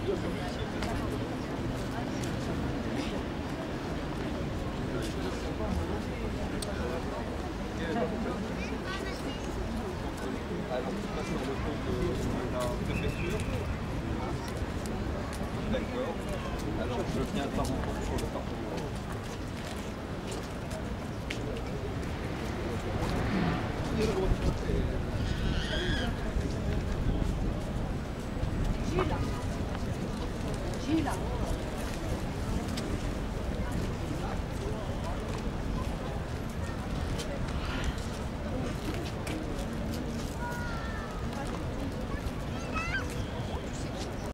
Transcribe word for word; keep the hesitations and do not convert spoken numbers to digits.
Alors, tout passe sur le compte de la préfecture. D'accord. Alors, je viens par mon compte sur le parcours. Il y a le droit de